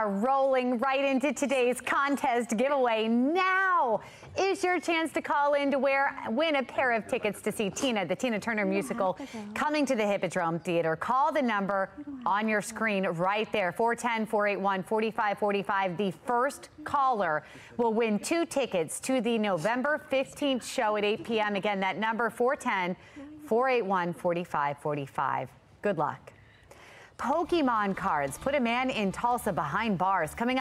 are rolling right into today's contest giveaway. Now is your chance to call in to win a pair of tickets to see Tina, the Tina Turner musical, coming to the Hippodrome Theater. Call the number on your screen right there, 410-481-4545. The first caller will win 2 tickets to the November 15th show at 8 p.m. Again, that number, 410-481-4545. Good luck. Pokemon cards put a man in Tulsa behind bars. Coming up.